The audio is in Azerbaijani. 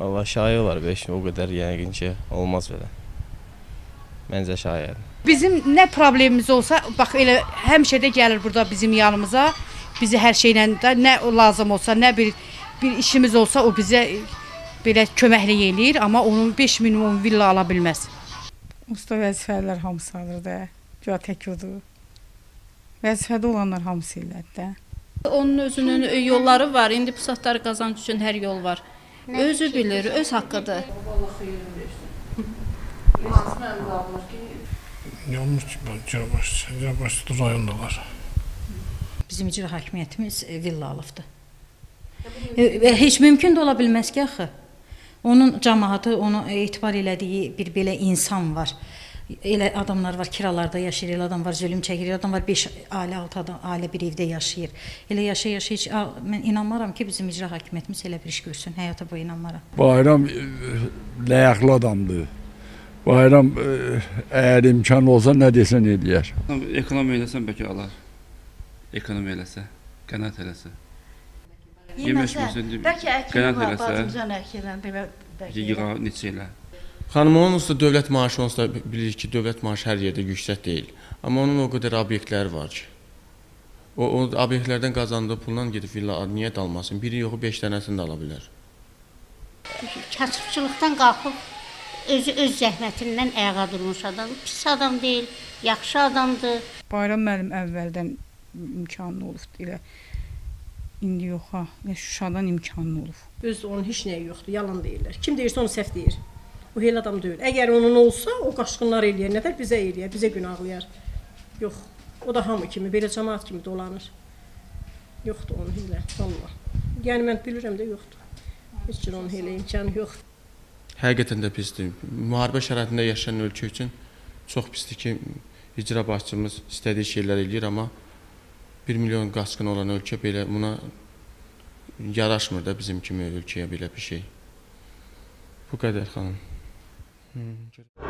Valla şayə olar 5 o qədər yəqin ki olmaz belə. Məncə şayədir. Bizim nə problemimiz olsa, bax elə həmişə də gəlir burada bizim yanımıza. Bizi hər şeylə də nə lazım olsa, nə bir işimiz olsa o bizə belə köməklik eləyir, amma onun 5 minimum villa ala bilməz. Usta vəzifələr hamısı alır da, güya tək odur. Vəzifədə olanlar hamısı elədir də. Onun özünün yolları var, indi pusatları qazanc üçün hər yol var. Özü bilir, öz haqqıdır. Yanlış ki, Cəbrbaşlı rayondalar. Bizim icra hakimiyyətimiz villa alıbdır. Heç mümkün də ola bilməz ki, axı. Onun cəmaatı, onu etibar elədiyi bir belə insan var. Elə adamlar var, kiralarda yaşayır, elə adam var, zülüm çəkir, elə adam var, 5 ailə, 6 adam, ailə bir evdə yaşayır. Elə yaşa-yaşa heç, mən inanmaram ki, bizim icra hakimiyyətimiz elə bir iş görsün, həyata boyu inanmaram. Bayram ləyaqlı adamdır. Bayram əgər imkan olsa nə desən eləyər. Ekonomi eləsən bəlkə alar. Ekonomi eləsə, qənaət eləsə. Bəlkə əkin var, bacımızdan əkilən, Yığa neçə elə. Xanım, onun usta dövlət maaşı onsuz da bilirik ki, dövlət maaşı hər yerdə yüksək deyil. Amma onun o qədər obyektləri var ki, o obyektlərdən qazandığı pulla gedib villa niyə dalmasın? Biri yoxu 5 dənəsini də ala bilər. Kasıbçılıqdan qalxıb öz zəhmətindən ayağa durmuş adam. Pis adam deyil, yaxşı adamdır. Bayram müəllim əvvəldən imkanlı olub elə. İndi yox ha, Şuşadan imkanlı olub. Öz onun heç nəyi yoxdur, yalan deyirlər. Kim deyirsə onu səhv deyir. O elə adam deyil. Əgər onun olsa, o qaşqınlar eləyər, nətər bizə eləyər, bizə günahlayar. Yox, o da hamı kimi, belə cəmaat kimi dolanır. Yoxdur onun elə, vallahi. Yəni mən bilirəm də yoxdur. Heç cür onun elə imkanı yoxdur. Həqiqətən də pisdir. Müharibə şəraitində yaşayan ölkə üçün çox pisdir ki, icra başçımız istədiyi şeylər eləyir, amma 1 milyon qaçqın olan ölkə belə buna yaraşmır da bizim kimi ölkəyə belə bir şey. Bu qədər xanım.